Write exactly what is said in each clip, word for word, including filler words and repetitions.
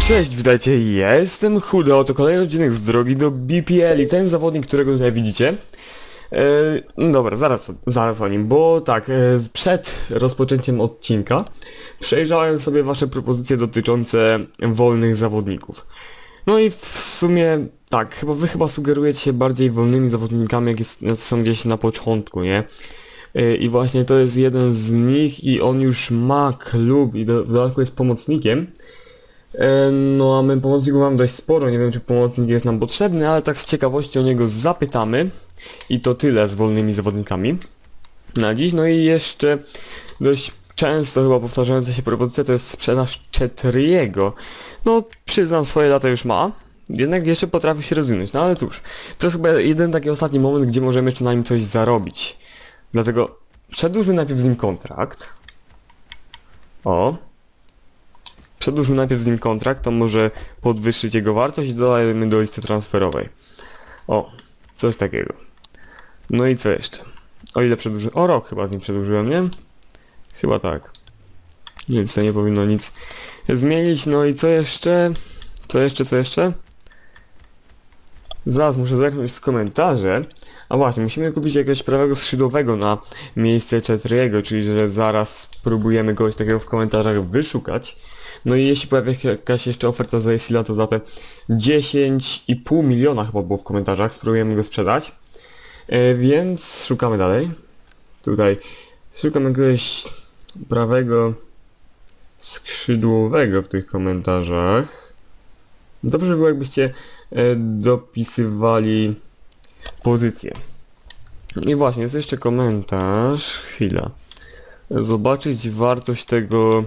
Cześć, witajcie, ja jestem Chudo, oto kolejny odcinek z drogi do B P L i ten zawodnik, którego tutaj widzicie. E, no dobra, zaraz, zaraz o nim, bo tak, e, przed rozpoczęciem odcinka przejrzałem sobie wasze propozycje dotyczące wolnych zawodników. No i w sumie tak, chyba wy chyba sugerujecie się bardziej wolnymi zawodnikami, jak jest, jak są gdzieś na początku, nie? E, I właśnie to jest jeden z nich i on już ma klub i do, w dodatku jest pomocnikiem. No a my pomocników mamy dość sporo, nie wiem czy pomocnik jest nam potrzebny, ale tak z ciekawości o niego zapytamy. I to tyle z wolnymi zawodnikami na dziś. No i jeszcze dość często chyba powtarzająca się propozycja to jest sprzedaż Chetriego. No przyznam, swoje lata już ma, jednak jeszcze potrafi się rozwinąć, no ale cóż, to jest chyba jeden taki ostatni moment, gdzie możemy jeszcze na nim coś zarobić. Dlatego przedłużmy najpierw z nim kontrakt. O. Przedłużmy najpierw z nim kontrakt, to może podwyższyć jego wartość i dodajemy do listy transferowej. O, coś takiego. No i co jeszcze? O ile przedłużyłem? O rok chyba z nim przedłużyłem, nie? Chyba tak. Więc to nie powinno nic zmienić. No i co jeszcze? Co jeszcze, co jeszcze? Zaraz muszę zerknąć w komentarze. A właśnie, musimy kupić jakiegoś prawego skrzydłowego na miejsce Chetriego, czyli że zaraz spróbujemy kogoś takiego w komentarzach wyszukać. No i jeśli pojawi się jakaś jeszcze oferta za Jesila, to za te dziesięć i pół miliona chyba było w komentarzach, spróbujemy go sprzedać. E, więc szukamy dalej. Tutaj szukam jakiegoś prawego skrzydłowego w tych komentarzach. Dobrze by było, jakbyście e, dopisywali pozycję. I właśnie, jest jeszcze komentarz. Chwila. Zobaczyć wartość tego...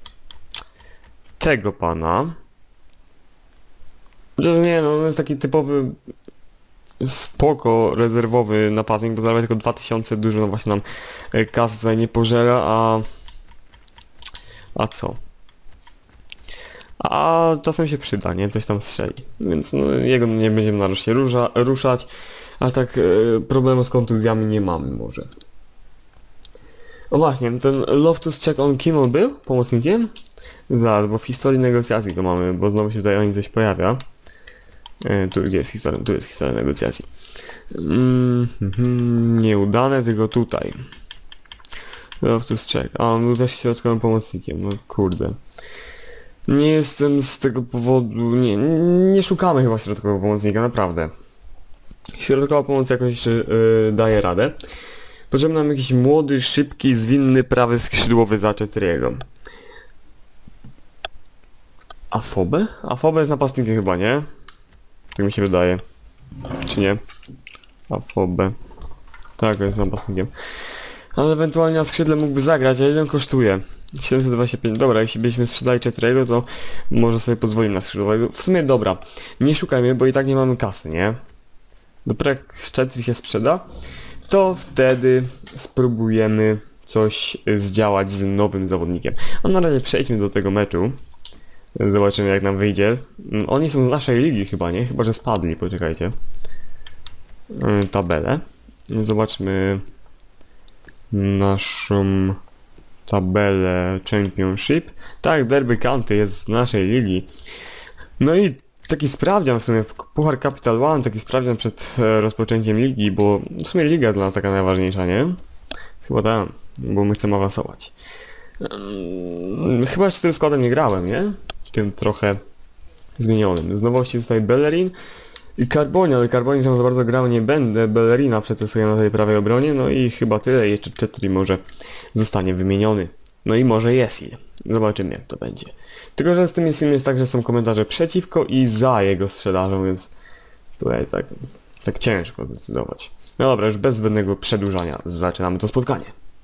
tego pana. Że nie, no on jest taki typowy spoko rezerwowy napastnik, bo zarabia tylko dwa tysiące, dużo no właśnie nam kasy tutaj nie pożera, a... a co? A czasem się przyda, nie? Coś tam strzeli. Więc no, jego nie będziemy na razie rusza, ruszać. Aż tak e, problemu z kontuzjami nie mamy może. O właśnie, ten Loftus Check on kim on był? Pomocnikiem? Zaraz, bo w historii negocjacji go mamy, bo znowu się tutaj o nim coś pojawia. E, tu gdzie jest historia? Tu jest historia negocjacji. Mm, mm, nieudane, tylko tutaj. Loftus Check. A on był też środkowym pomocnikiem, no kurde. Nie jestem z tego powodu... Nie, nie szukamy chyba środkowego pomocnika, naprawdę. Środkowa pomoc jakoś jeszcze yy, daje radę. Potrzebny nam jakiś młody, szybki, zwinny, prawy skrzydłowy za Chetriego. Afobe? Afobe jest napastnikiem chyba, nie? Tak mi się wydaje. Czy nie? Afobe. Tak, jest napastnikiem. Ale ewentualnie na skrzydle mógłby zagrać, a ile on kosztuje? siedemset dwadzieścia pięć. Dobra, jeśli byśmy sprzedali Chetriego, to może sobie pozwolimy na skrzydłowego. W sumie dobra, nie szukajmy, bo i tak nie mamy kasy, nie? Dopiero jak Chetri się sprzeda, to wtedy spróbujemy coś zdziałać z nowym zawodnikiem. A na razie przejdźmy do tego meczu. Zobaczymy jak nam wyjdzie. Oni są z naszej ligi chyba, nie? Chyba że spadli, poczekajcie. Tabelę. Zobaczmy naszą tabelę Championship. Tak, Derby County jest z naszej ligi. No i taki sprawdzian w sumie, Puchar Capital One, taki sprawdzian przed e, rozpoczęciem ligi, bo w sumie liga dla nas taka najważniejsza, nie? Chyba tak, bo my chcemy awansować. Um, chyba jeszcze tym składem nie grałem, nie? Tym trochę zmienionym. Z nowości tutaj Bellerin i Carboni, ale Carboni tam za bardzo grał nie będę. Bellerina przetestuję na tej prawej obronie, no i chyba tyle. Jeszcze Chetri może zostanie wymieniony. No i może Jesil. Zobaczymy jak to będzie. Tylko że z tym Jesilem jest tak, że są komentarze przeciwko i za jego sprzedażą, więc tutaj tak, tak ciężko zdecydować. No dobra, już bez zbędnego przedłużania zaczynamy to spotkanie.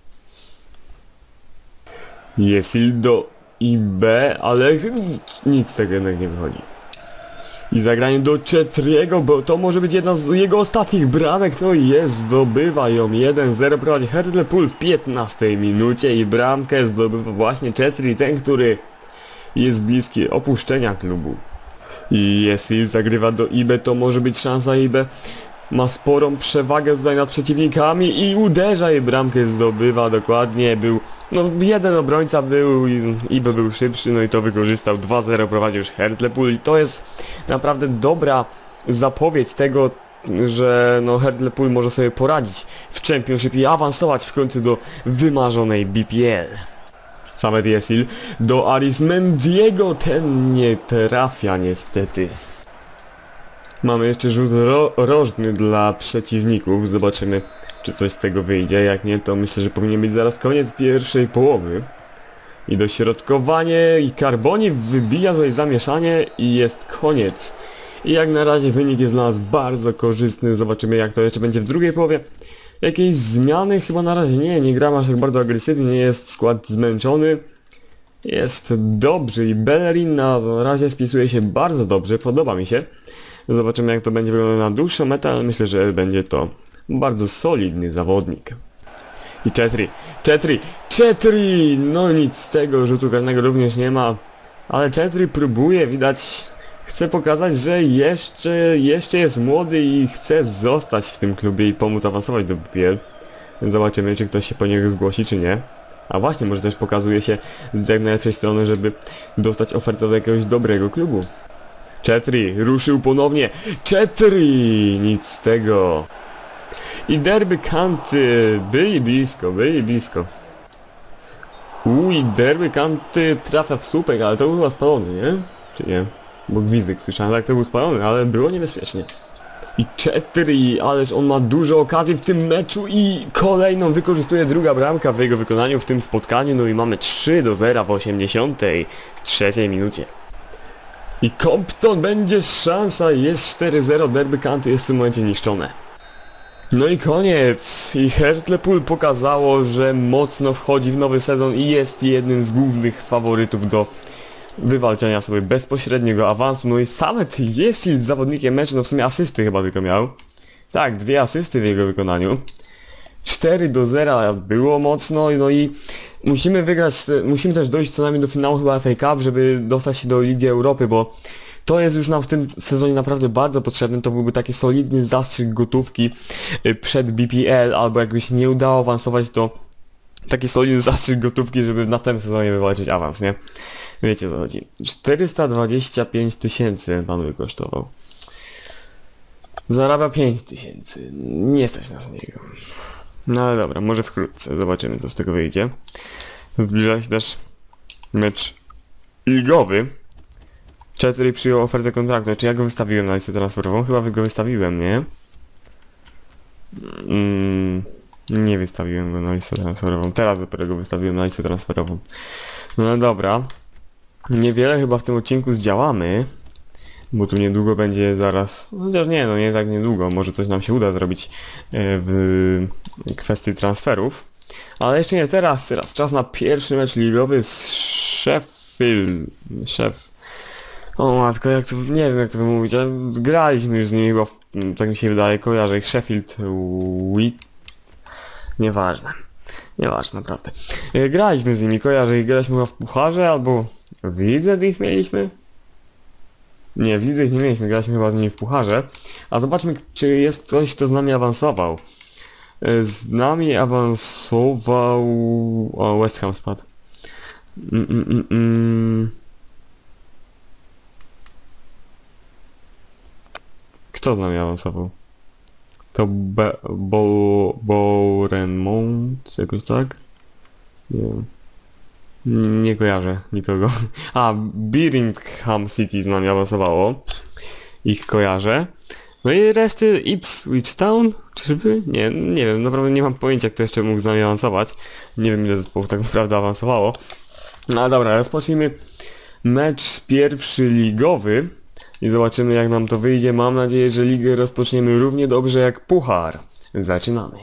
Jesil do I B, ale nic z tego jednak nie wychodzi. I zagranie do Chetriego, bo to może być jedna z jego ostatnich bramek. No i jest, zdobywa ją jeden zero, prowadzi Hartlepool w piętnastej minucie i bramkę zdobywa właśnie Chetri, ten, który jest bliski opuszczenia klubu. I Jesil zagrywa do I B, to może być szansa I B. ma sporą przewagę tutaj nad przeciwnikami i uderza i bramkę zdobywa dokładnie. Był, no jeden obrońca był i, i by był szybszy, no i to wykorzystał. dwa zero prowadzi już Hartlepool i to jest naprawdę dobra zapowiedź tego, że no Hartlepool może sobie poradzić w Championship i awansować w końcu do wymarzonej B P L. Samet Yesil do Arismendiego, ten nie trafia niestety. Mamy jeszcze rzut ro rożny dla przeciwników, zobaczymy czy coś z tego wyjdzie, jak nie to myślę, że powinien być zaraz koniec pierwszej połowy. I dośrodkowanie i Carboni wybija tutaj zamieszanie i jest koniec. I jak na razie wynik jest dla nas bardzo korzystny, zobaczymy jak to jeszcze będzie w drugiej połowie. Jakieś zmiany? Chyba na razie nie, nie gram aż tak bardzo agresywnie, nie jest skład zmęczony. Jest dobrze i Bellerin na razie spisuje się bardzo dobrze, podoba mi się. Zobaczymy jak to będzie wyglądało na dłuższą metę, ale myślę, że będzie to bardzo solidny zawodnik. I Chetri, Chetri, Chetri! No nic z tego, rzutu karnego również nie ma. Ale Chetri próbuje, widać, chce pokazać, że jeszcze, jeszcze jest młody i chce zostać w tym klubie i pomóc awansować do B P L. Więc zobaczymy, czy ktoś się po niego zgłosi, czy nie. A właśnie, może też pokazuje się z jak najlepszej strony, żeby dostać ofertę do jakiegoś dobrego klubu. Chetri ruszył ponownie. Chetri! Nic z tego. I Derby County byli blisko, byli blisko. Uj, Derby County trafia w słupek, ale to był chyba spalony, nie? Czy nie? Bo gwizdek słyszałem, tak to był spalony, ale było niebezpiecznie. I Chetri, ależ on ma dużo okazji w tym meczu i kolejną wykorzystuje druga bramka w jego wykonaniu w tym spotkaniu. No i mamy trzy do zera w osiemdziesiątej trzeciej minucie. I Compton będzie szansa, jest cztery zero, Derby County jest w tym momencie niszczone. No i koniec. I Hartlepool pokazało, że mocno wchodzi w nowy sezon i jest jednym z głównych faworytów do wywalczenia sobie bezpośredniego awansu. No i Samet Yesil z zawodnikiem meczu, no w sumie asysty chyba tylko miał. Tak, dwie asysty w jego wykonaniu. cztery do zera było mocno, no i musimy wygrać, musimy też dojść co najmniej do finału chyba F A Cup, żeby dostać się do Ligi Europy, bo to jest już nam w tym sezonie naprawdę bardzo potrzebne. To byłby taki solidny zastrzyk gotówki przed B P L, albo jakby się nie udało awansować, to taki solidny zastrzyk gotówki, żeby na tym sezonie wywalczyć awans, nie? Wiecie o co chodzi. czterysta dwadzieścia pięć tysięcy pan kosztował. Zarabia pięć tysięcy. Nie stać nas na niego. No ale dobra, może wkrótce. Zobaczymy co z tego wyjdzie. Zbliża się też mecz ligowy. Chetri przyjął ofertę kontraktu. Czy ja go wystawiłem na listę transferową? Chyba go wystawiłem, nie? Mm, nie wystawiłem go na listę transferową. Teraz dopiero go wystawiłem na listę transferową. No dobra. Niewiele chyba w tym odcinku zdziałamy. Bo tu niedługo będzie zaraz... Chociaż nie, no nie tak niedługo. Może coś nam się uda zrobić w kwestii transferów. Ale jeszcze nie teraz. Teraz czas na pierwszy mecz ligowy z Sheffield. Szef. O matko, jak to... Nie wiem jak to wymówić, ale graliśmy już z nimi chyba, w, tak mi się wydaje, kojarzę ich. Sheffield Week. Nieważne. Nieważne, naprawdę. Graliśmy z nimi, kojarzę ich. Graliśmy chyba w pucharze, albo w lidze ich mieliśmy? Nie, w lidze ich nie mieliśmy, graliśmy chyba z nimi w pucharze. A zobaczmy, czy jest ktoś, kto z nami awansował. Z nami awansował... O, West Ham spadł. Mm, mm, mm, mm. Kto z nami awansował? To Be... Bo... Bournemouth, jakoś tak? Nie wiem. Nie kojarzę nikogo. A, Birmingham City z nami awansowało. Ich kojarzę. No i reszty Ipswich Town? Czyżby? Nie, nie wiem, naprawdę nie mam pojęcia, kto jeszcze mógł z nami awansować. Nie wiem ile zespołów tak naprawdę awansowało. No ale dobra, rozpocznijmy mecz pierwszy ligowy. I zobaczymy jak nam to wyjdzie. Mam nadzieję, że ligę rozpoczniemy równie dobrze jak puchar. Zaczynamy.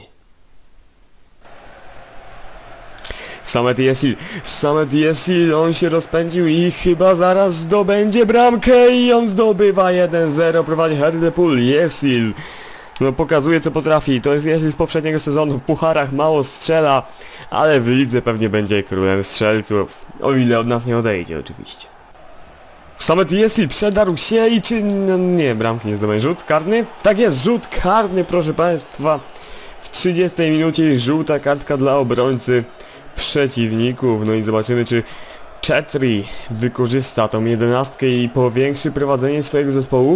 Samet Yesil, Samet Yesil, on się rozpędził i chyba zaraz zdobędzie bramkę i on zdobywa jeden zero, prowadzi Hartlepool. Yesil, no pokazuje co potrafi, to jest Yesil z poprzedniego sezonu, w pucharach mało strzela, ale w lidze pewnie będzie królem strzelców, o ile od nas nie odejdzie oczywiście. Samet Jeśli przedarł się i czy... No nie, bramki nie zdobędzie. Rzut karny? Tak jest, rzut karny, proszę państwa. W trzydziestej minucie żółta kartka dla obrońcy przeciwników. No i zobaczymy, czy Chetri wykorzysta tą jedenastkę i powiększy prowadzenie swojego zespołu.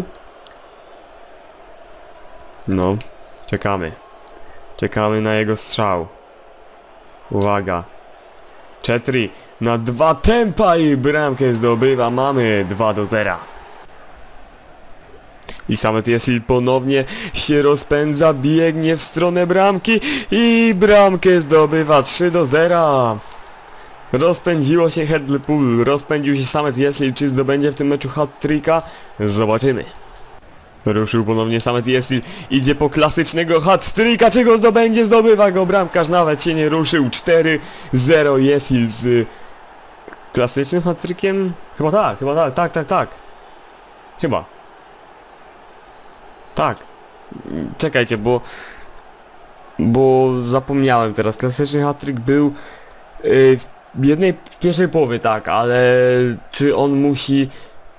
No, czekamy. Czekamy na jego strzał. Uwaga. Chetri na dwa tempa i bramkę zdobywa. Mamy dwa do zera. I Samet Jeśli ponownie się rozpędza, biegnie w stronę bramki i bramkę zdobywa trzy do zera. Rozpędziło się Hartlepool, rozpędził się Samet Jeśli, czy zdobędzie w tym meczu hat-tricka? Zobaczymy. Ruszył ponownie Samet Jeśli, idzie po klasycznego hat-tricka, czego zdobędzie? Zdobywa go bramkarz, nawet się nie ruszył. cztery zero Jeśli z klasycznym hat-trickiem? Chyba tak, chyba tak, tak, tak, tak. Chyba. Tak. Czekajcie, bo... Bo zapomniałem teraz, klasyczny hat-trick był yy, w jednej, w pierwszej połowie, tak, ale czy on musi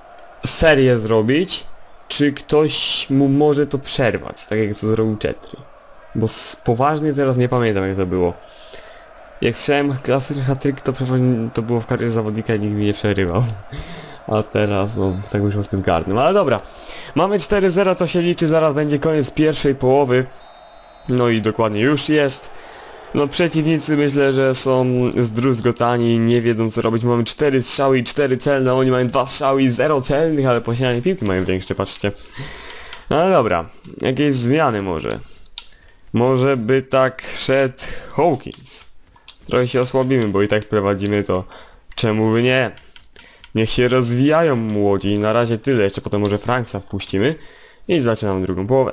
serię zrobić, czy ktoś mu może to przerwać, tak jak to zrobił Chetri. Bo poważnie teraz nie pamiętam, jak to było. Jak słyszałem klasyczny hat-trick, to, to było w karierze zawodnika i nikt mi nie przerywał. A teraz, no, tak już z tym karnym. Ale dobra, mamy cztery zero, to się liczy, zaraz będzie koniec pierwszej połowy. No i dokładnie już jest. No przeciwnicy myślę, że są zdruzgotani, nie wiedzą co robić. Mamy cztery strzały i cztery celne, oni mają dwa strzały i zero celnych, ale posiadanie piłki mają większe, patrzcie. No ale dobra, jakieś zmiany może. Może by tak szedł Hawkins. Trochę się osłabimy, bo i tak prowadzimy, to czemu by nie? Niech się rozwijają młodzi, na razie tyle, jeszcze potem może Franksa wpuścimy. I zaczynamy drugą połowę.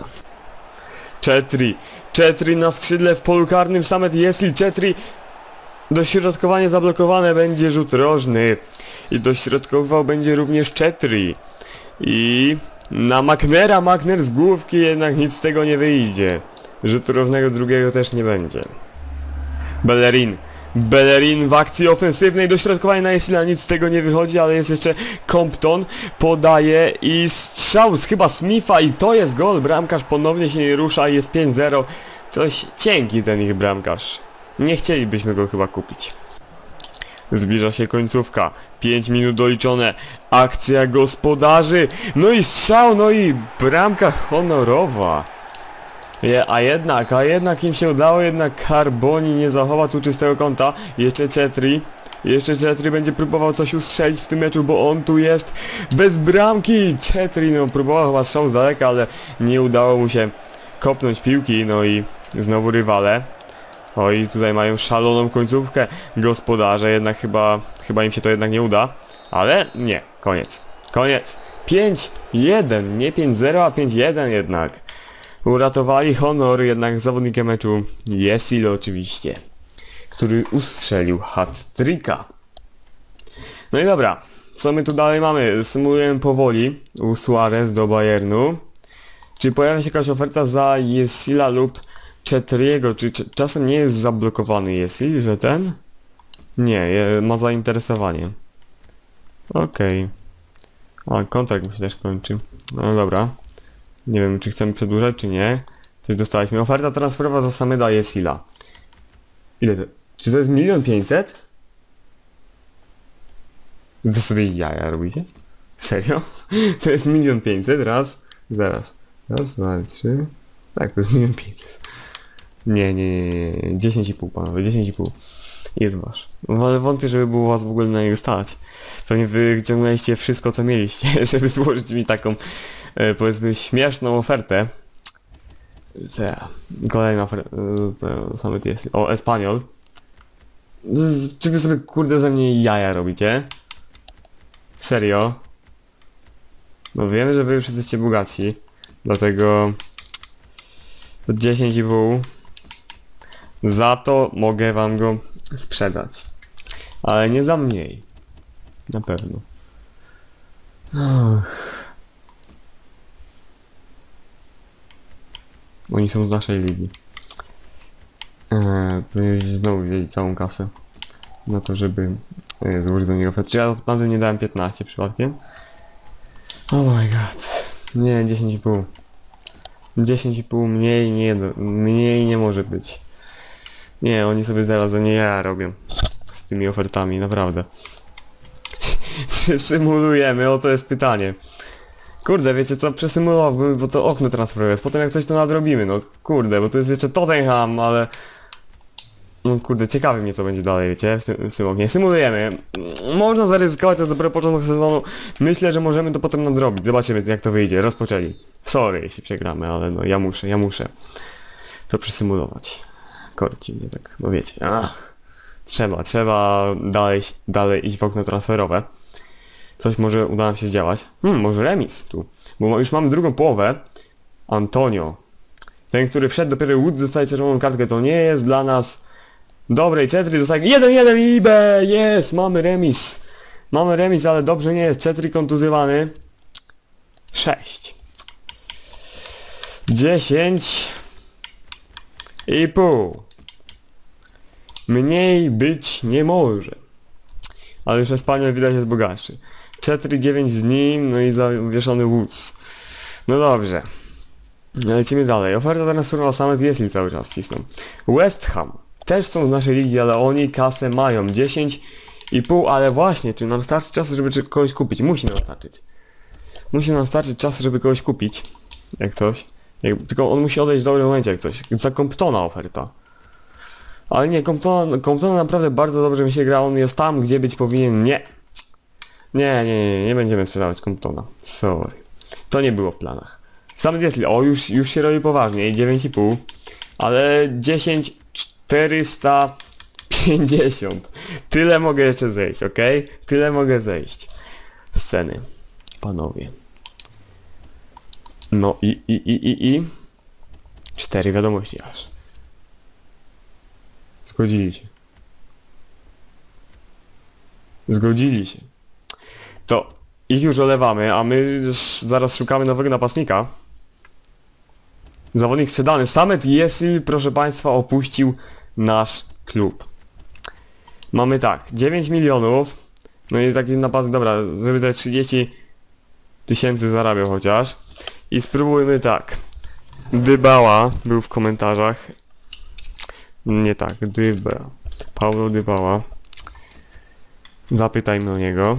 Chetri, Chetri na skrzydle w polu karnym, Samet Jeśli, Chetri. Dośrodkowanie zablokowane, będzie rzut rożny. I dośrodkował będzie również Chetri. I na Magnera, Magner z główki, jednak nic z tego nie wyjdzie. Rzutu rożnego drugiego też nie będzie. Bellerin. Bellerin w akcji ofensywnej, dośrodkowanie na Jeśla, nic z tego nie wychodzi, ale jest jeszcze Compton, podaje i strzał z chyba Smitha i to jest gol, bramkarz ponownie się nie rusza i jest pięć zero. Coś cienki ten ich bramkarz, nie chcielibyśmy go chyba kupić. Zbliża się końcówka, pięć minut doliczone, akcja gospodarzy, no i strzał, no i bramka honorowa. Je, a jednak, a jednak im się udało, jednak Carboni nie zachowa tu czystego kąta. Jeszcze Chetri, jeszcze Chetri będzie próbował coś ustrzelić w tym meczu, bo on tu jest bez bramki. Chetri no próbował chyba strzał z daleka, ale nie udało mu się kopnąć piłki, no i znowu rywale. Oj, tutaj mają szaloną końcówkę gospodarze, jednak chyba, chyba im się to jednak nie uda. Ale nie, koniec, koniec. pięć jeden, nie pięć zero, a pięć jeden jednak. Uratowali honor jednak zawodnikiem meczu Jeśli oczywiście, który ustrzelił hat-tricka. No i dobra, co my tu dalej mamy? Sumujemy powoli u Suarez do Bayernu. Czy pojawia się jakaś oferta za Jeśla lub Chetriego? Czy czasem nie jest zablokowany Jeśli, że ten? Nie, je, ma zainteresowanie. Okej. Okay. A kontrakt mi się też kończy. No dobra. Nie wiem, czy chcemy przedłużać, czy nie. Coś dostaliśmy. Oferta transferowa za Sameda Jeśla. Ile to? Czy to jest milion pięćset? Wy sobie jaja robicie? Serio? To jest milion pięćset, raz, zaraz. Raz, dwa, trzy. Tak, to jest milion pięćset. Nie, nie, nie, nie. dziesięć i pół, panowie, dziesięć i pół. Jest wasz. Ale wątpię, żeby było was w ogóle na niego stać. Pewnie wyciągnęliście wszystko, co mieliście, żeby złożyć mi taką, e, powiedzmy, śmieszną ofertę. Co ja? Kolejna oferta. To same to jest. O, Espanyol. Z, czy wy sobie, kurde, ze mnie jaja robicie? Serio? No wiemy, że wy już jesteście bogaci. Dlatego... dziesięć i pół. Za to mogę wam go sprzedać. Ale nie za mniej. Na pewno. Ach. Oni są z naszej ligi. Eee, powinien znowu wzięli całą kasę na to, żeby e, złożyć do niego ofertę. Czy ja tamtym nie dałem piętnaście przypadkiem? Oh my god. Nie, dziesięć i pół. dziesięć i pół mniej nie, mniej nie może być. Nie, oni sobie zaraz ze mnie ja robią. Z tymi ofertami, naprawdę. Czy symulujemy? O, to jest pytanie. Kurde, wiecie co, przesymulowałbym, bo to okno transferowe jest. Potem jak coś to nadrobimy, no kurde, bo tu jest jeszcze Tottenham, ale... No kurde, ciekawi mnie co będzie dalej, wiecie, nie symulujemy. Można zaryzykować, to jest dopiero początek sezonu. Myślę, że możemy to potem nadrobić. Zobaczymy jak to wyjdzie, rozpoczęli. Sorry, jeśli przegramy, ale no ja muszę, ja muszę to przesymulować. Korci mnie tak, no wiecie. Ach, trzeba, trzeba dalej, dalej iść w okno transferowe. Coś może uda nam się zdziałać. Hmm, może remis tu, bo już mamy drugą połowę. Antonio. Ten, który wszedł dopiero Wood, dostaje czerwoną kartkę, to nie jest dla nas... Dobrej, Czetri dostaje jeden jeden i B, jest, mamy remis. Mamy remis, ale dobrze nie jest, Czetri kontuzjowany. sześć. dziesięć i pół. Mniej być nie może. Ale już Espaniol widać jest bogatszy. Czetri dziewięć z nim, no i zawieszony Woods. No dobrze. Lecimy dalej. Oferta teraz surma Summit jest i cały czas cisną. West Ham. Też są z naszej ligi, ale oni kasę mają. dziesięć i pół, ale właśnie, czy nam starczy czasu, żeby kogoś kupić? Musi nam starczyć. Musi nam starczyć czasu, żeby kogoś kupić. Jak coś. Jak, tylko on musi odejść w dobrym momencie, jak coś. Za Comptona oferta. Ale nie, Comptona, Comptona naprawdę bardzo dobrze mi się gra. On jest tam, gdzie być powinien. Nie. Nie, nie, nie, nie będziemy sprzedawać Comptona. Sorry. To nie było w planach. Sam jest, o już, już się robi poważnie. dziewięć i pół. Ale dziesięć czterysta pięćdziesiąt. Tyle mogę jeszcze zejść, ok? Tyle mogę zejść. Sceny. Panowie. No i, i, i, i, i. Cztery wiadomości aż. Zgodzili się. Zgodzili się. To ich już olewamy, a my zaraz szukamy nowego napastnika. Zawodnik sprzedany. Samet Jesil, proszę państwa, opuścił nasz klub. Mamy tak, dziewięć milionów. No i taki napastnik, dobra, żeby te trzydzieści tysięcy zarabiał chociaż. I spróbujmy tak. Dybala był w komentarzach. Nie tak, Dyba. Paulo Dybala. Zapytajmy o niego.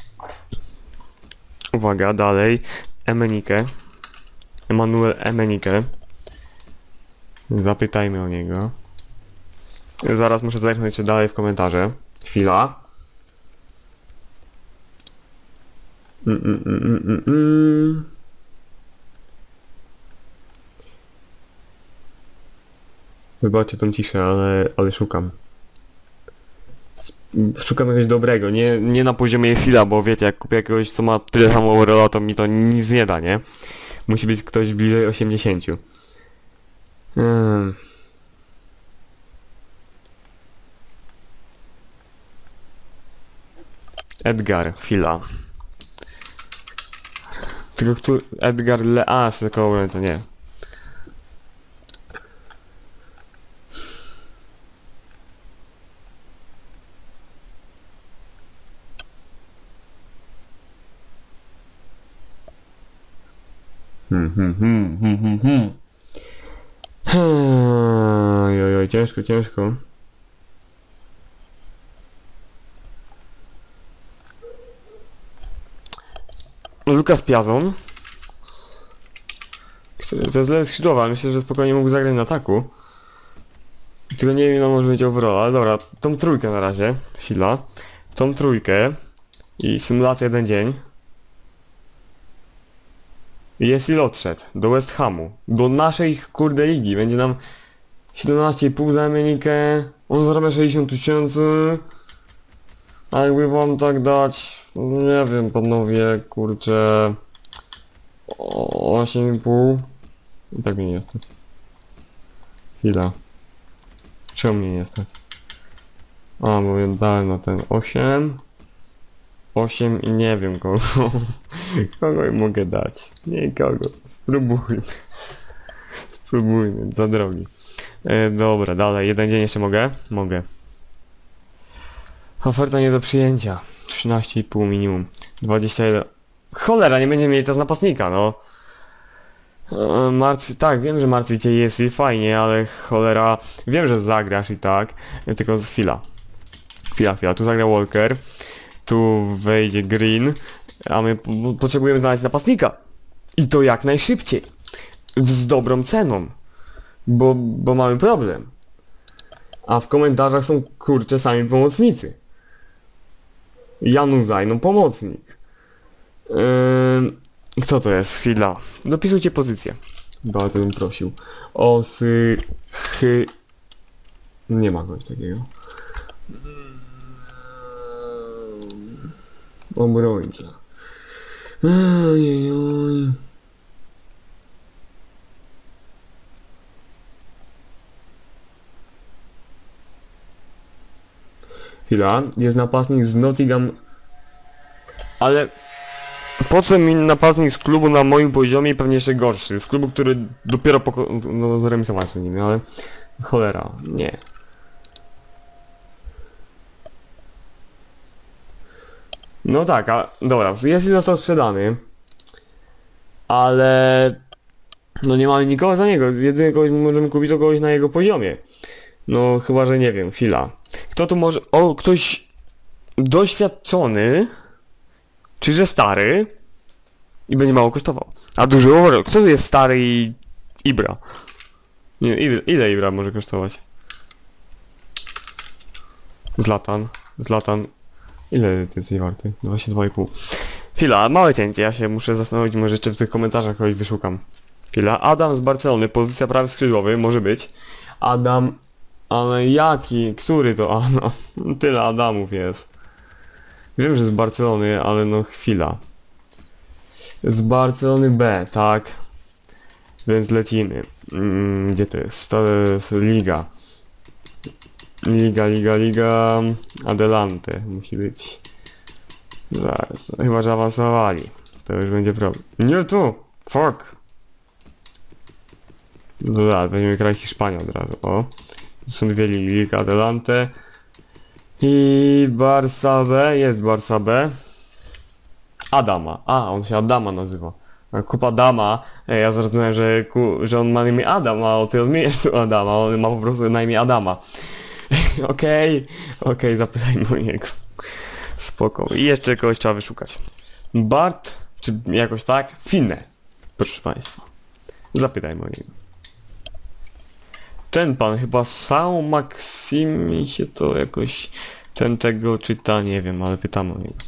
Uwaga, dalej. Emenike. Emanuel Emenike. Zapytajmy o niego. Zaraz muszę zerknąć jeszcze dalej w komentarze. Chwila. Mm, mm, mm, mm, mm. Wybaczcie tą ciszę, ale, ale szukam. Szukam jakiegoś dobrego, nie, nie na poziomie Jesila, bo wiecie, jak kupię jakiegoś, co ma tyle samo overalla, to mi to nic nie da, nie? Musi być ktoś bliżej osiemdziesięciu. Hmm. Edgar, chwila. Tylko który... Edgar Leasz, tylko to nie. Hmm, hmm, hmm, hmm, hmm, hmm. Oj, oj, ciężko, ciężko. Lukas Piazon. To jest lewy skrzydłowy, myślę, że spokojnie mógł zagrać na ataku. Tylko nie wiem, no może mieć overall, ale dobra, tą trójkę na razie. Chwila. Tą trójkę. I symulacja jeden dzień. Jesil odszedł do West Hamu, do naszej kurde ligi, będzie nam siedemnaście i pół za Emenikę, on zarabia sześćdziesiąt tysięcy, a jakby wam tak dać, nie wiem panowie, kurczę, osiem i pół, i tak mnie nie stać. Chwila, czemu mnie nie stać? A, bo ja dałem na ten osiem. osiem i nie wiem kogo. Kogo mogę dać? Nikogo. Spróbujmy. Spróbujmy. Za drogi. E, dobra, dalej. Jeden dzień jeszcze mogę? Mogę. Oferta nie do przyjęcia. trzynaście i pół minimum. dwadzieścia jeden. cholera, nie będziemy mieli teraz napastnika, no. E, Martwi... Tak, wiem, że martwi cię jest i fajnie, ale cholera... Wiem, że zagrasz i tak, tylko z chwila. Chwila, chwila, tu zagra Walker, tu wejdzie Green, a my potrzebujemy znaleźć napastnika. I to jak najszybciej. Z dobrą ceną. Bo, bo mamy problem. A w komentarzach są kurcze sami pomocnicy. Januzaj, no pomocnik. Yy, kto to jest? Chwila. Dopisujcie pozycję. Bardzo bym prosił. Osy... Chy... Nie ma kogoś takiego. Obrońca. Ojej. Chwila, jest napastnik z Nottingham. Ale po co mi napastnik z klubu na moim poziomie i pewnie jeszcze gorszy? Z klubu, który dopiero poko... no zremisować z nim, ale cholera, nie. No tak, a dobra, jest i został sprzedany. Ale no nie mamy nikogo za niego. Jedynie kogoś możemy kupić, to kogoś na jego poziomie. No chyba, że nie wiem, chwila. Kto tu może... O, ktoś doświadczony, czy że stary i będzie mało kosztował. A duży overall. Kto tu jest stary i Ibra? Nie, ile, ile Ibra może kosztować? Zlatan. Zlatan. Ile ty jesteś warty? dwadzieścia dwa i pół. Chwila, małe cięcie, ja się muszę zastanowić, może jeszcze w tych komentarzach kogoś wyszukam. Chwila, Adam z Barcelony, pozycja prawy skrzydłowy, może być. Adam... Ale jaki? Który to? A no, tyle Adamów jest. Wiem, że z Barcelony, ale no chwila. Z Barcelony B, tak. Więc lecimy. Mm, gdzie to jest? To jest Liga. Liga, Liga, Liga... Adelante musi być. Zaraz, chyba że awansowali. To już będzie problem. Nie tu! Fuck! No tak, będziemy grać Hiszpanię od razu, o. Są dwie ligi, Liga Adelante i Barca B, jest Barca B. Adama, a on się Adama nazywa. Kupa Dama, Ej, ja zrozumiałem, że, ku, że on ma na imię Adam, a ty odmieniasz tu Adama, on ma po prostu na imię Adama. Okej, okej, okay, zapytajmy o niego. Spoko. I jeszcze kogoś trzeba wyszukać. Bart, czy jakoś tak? Finne, proszę państwa. Zapytajmy o niego. Ten pan chyba Sao Maxim mi się to jakoś ten tego czyta, nie wiem, ale pytam o niego.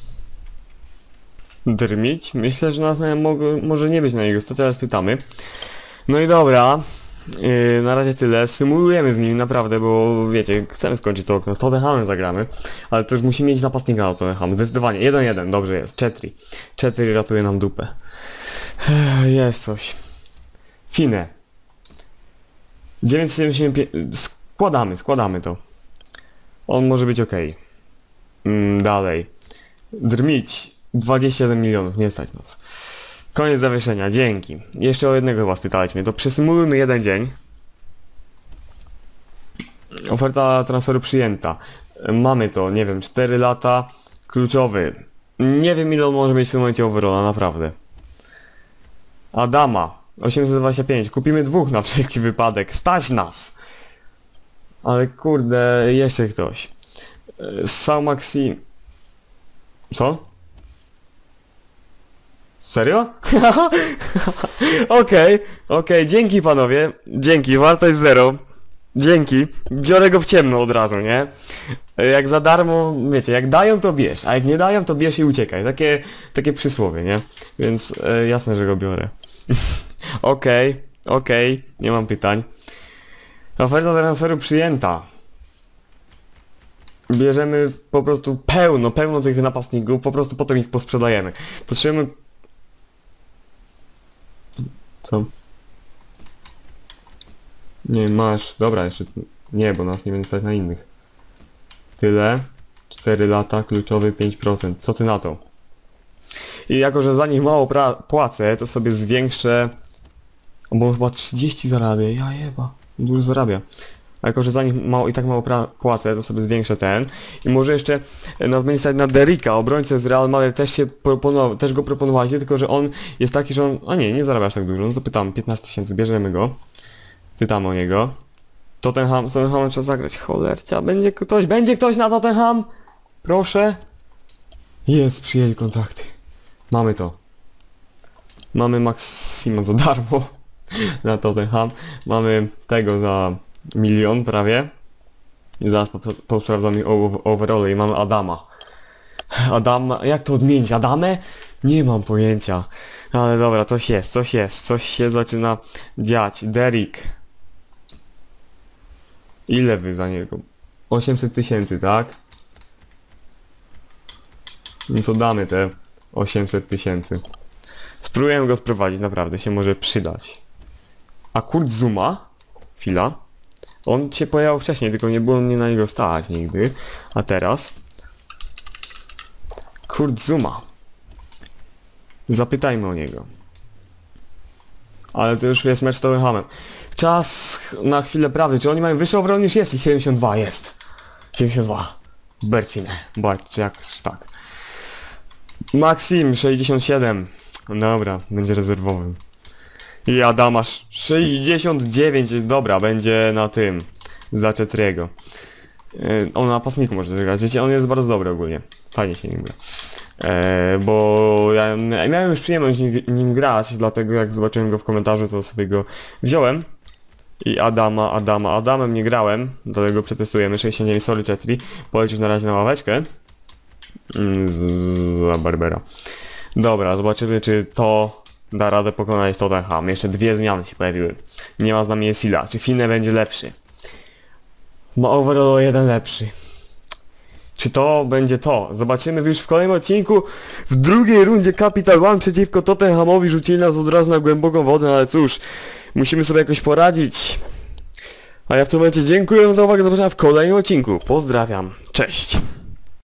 Drmić? Myślę, że nas na, mogę, może nie być na jego stać, ale spytamy. No i dobra, yy, na razie tyle. Symulujemy z nim naprawdę, bo wiecie, chcemy skończyć to okno. Z Tottenhamem zagramy, ale to już musimy mieć napastnika na Tottenham. Zdecydowanie, jeden jeden, dobrze jest. Czetri. Czetri ratuje nam dupę. Jest coś. Fine. dziewięćset siedemdziesiąt pięć... Składamy, składamy to. On może być ok. Mm, dalej. Drmić. dwadzieścia jeden milionów, nie stać nas. Koniec zawieszenia, dzięki. Jeszcze o jednego chyba spytaliśmy. To przesymulujmy jeden dzień. Oferta transferu przyjęta. Mamy to, nie wiem, cztery lata. Kluczowy. Nie wiem ile on może mieć w tym momencie overalla, naprawdę. Adama. osiemset dwadzieścia pięć. Kupimy dwóch na wszelki wypadek. Stać nas! Ale kurde, jeszcze ktoś. Sao Maxim. Co? Serio? Okej, okej, okay, dzięki panowie. Dzięki, wartość zero. Dzięki. Biorę go w ciemno od razu, nie? Jak za darmo, wiecie, jak dają to bierz, a jak nie dają to bierz i uciekaj. Takie, takie przysłowie, nie? Więc e, jasne, że go biorę. Okej, okay, okej, okay, nie mam pytań. Oferta transferu przyjęta. Bierzemy po prostu pełno, pełno tych napastników, po prostu potem ich posprzedajemy. Potrzebujemy... Co? Nie, masz... Dobra, jeszcze... Nie, bo nas nie będzie stać na innych. Tyle. cztery lata, kluczowy pięć procent. Co ty na to? I jako, że za nich mało płacę, to sobie zwiększę... Bo chyba trzydzieści zarabia. Ja jeba. Dużo zarabia. A jako, że za nich mało, i tak mało płacę, to sobie zwiększę ten. I może jeszcze na zmienić stać na Derricka, obrońcę z Real Madrid też się proponował, też go proponowaliście, tylko że on jest taki, że on... A nie, nie zarabia aż tak dużo, no to pytam, piętnaście tysięcy, bierzemy go. Pytamy o niego. Tottenham, z Tottenhamem trzeba zagrać, cholercia, będzie ktoś, będzie ktoś na Tottenham? Proszę. Jest, przyjęli kontrakty. Mamy to. Mamy Maxima za darmo na Tottenham. Mamy tego za milion prawie. I zaraz posprawdzam ich overall i mamy Adama. Adama, jak to odmienić? Adamę? Nie mam pojęcia. Ale dobra, coś jest, coś jest, coś się zaczyna dziać. Derrick. Ile wy za niego? osiemset tysięcy, tak? No co damy te osiemset tysięcy. Spróbujemy go sprowadzić, naprawdę się może przydać. A Kurt Zouma, chwila, on się pojawił wcześniej, tylko nie było mnie na niego stać nigdy. A teraz Kurt Zouma. Zapytajmy o niego. Ale to już jest mecz z Tottenhamem. Czas na chwilę prawdy. Czy oni mają wyższy overall niż jest? I siedemdziesiąt dwa jest. siedemdziesiąt dwa. Bercine. Bart, czy jakoś tak. Maxim sześćdziesiąt siedem. Dobra, będzie rezerwowym. I Adamasz sześćdziesiąt dziewięć. Dobra, będzie na tym. Za Czetriego. Yy, on na napastniku może zagrać. Wiecie, on jest bardzo dobry ogólnie. Fajnie się nim gra. Eee, bo ja miałem już przyjemność nim, nim grać, dlatego jak zobaczyłem go w komentarzu, to sobie go wziąłem. I Adama, Adama, Adamem nie grałem, dlatego przetestujemy. sześćdziesiąt dziewięć, sorry Czetri. Polecisz na razie na ławeczkę. Mm, z Barbera. Dobra, zobaczymy czy to da radę pokonać Tottenham. Jeszcze dwie zmiany się pojawiły. Nie ma z nami Esila. Czy Fine będzie lepszy? Ma overall jeden lepszy. Czy to będzie to? Zobaczymy już w kolejnym odcinku. W drugiej rundzie Capital One przeciwko Tottenhamowi rzucili nas od razu na głęboką wodę, ale cóż, musimy sobie jakoś poradzić. A ja w tym momencie dziękuję za uwagę, do zobaczenia w kolejnym odcinku. Pozdrawiam, cześć!